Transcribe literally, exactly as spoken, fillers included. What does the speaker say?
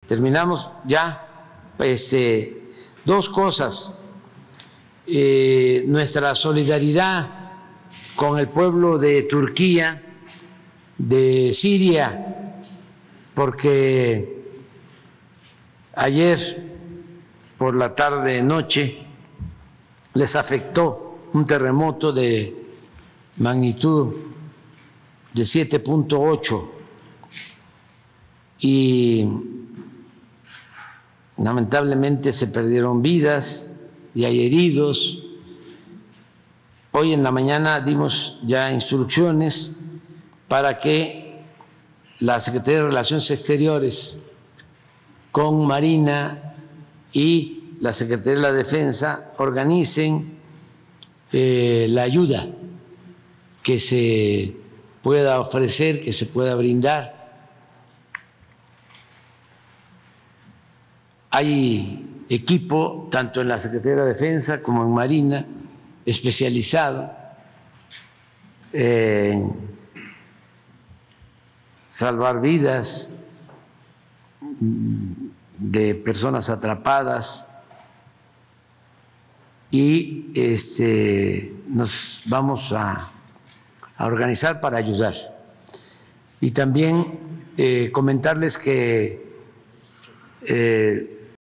terminamos ya. Este, dos cosas. Eh, nuestra solidaridad con el pueblo de Turquía, de Siria, porque ayer por la tarde noche les afectó un terremoto de magnitud de siete punto ocho y lamentablemente se perdieron vidas y hay heridos. Hoy en la mañana dimos ya instrucciones para que la Secretaría de Relaciones Exteriores con Marina y la Secretaría de la Defensa organicen eh, la ayuda que se pueda ofrecer, que se pueda brindar. Hay equipo, tanto en la Secretaría de la Defensa como en Marina, especializado en salvar vidas de personas atrapadas y este, nos vamos a, a organizar para ayudar. Y también eh, comentarles que eh,